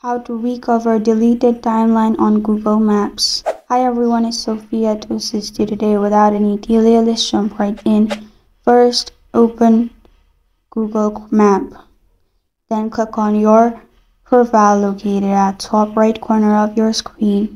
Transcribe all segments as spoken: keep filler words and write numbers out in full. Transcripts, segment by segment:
How to recover deleted timeline on Google Maps. Hi everyone, it's Sophia to assist you today. Without any delay, let's jump right in. First, open Google Map. Then click on your profile located at top right corner of your screen.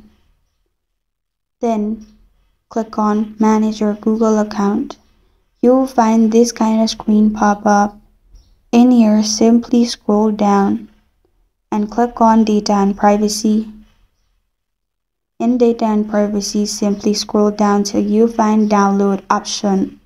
Then click on Manage your Google account. You'll find this kind of screen pop up. In here, simply scroll down and click on Data and Privacy. In Data and Privacy, simply scroll down till you find Download option.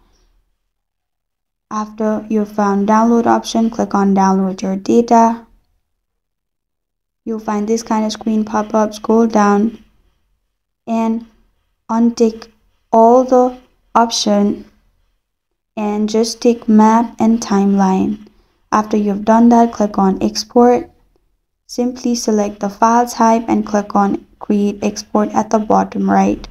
After you found Download option, click on Download your data. You'll find this kind of screen pop up. Scroll down and untick all the option and just tick Map and Timeline. After you've done that, click on Export. Simply select the file type and click on Create Export at the bottom right.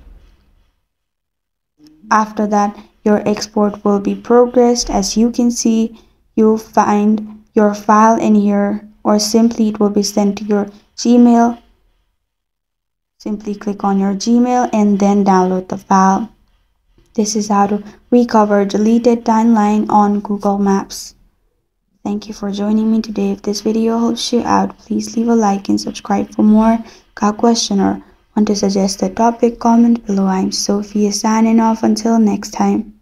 After that, your export will be progressed. As you can see, you'll find your file in here, or simply it will be sent to your Gmail. Simply click on your Gmail and then download the file. This is how to recover deleted timeline on Google Maps. Thank you for joining me today. If this video helps you out, please leave a like and subscribe for more. Got a question or want to suggest a topic? Comment below. I'm Sophia signing off. Until next time.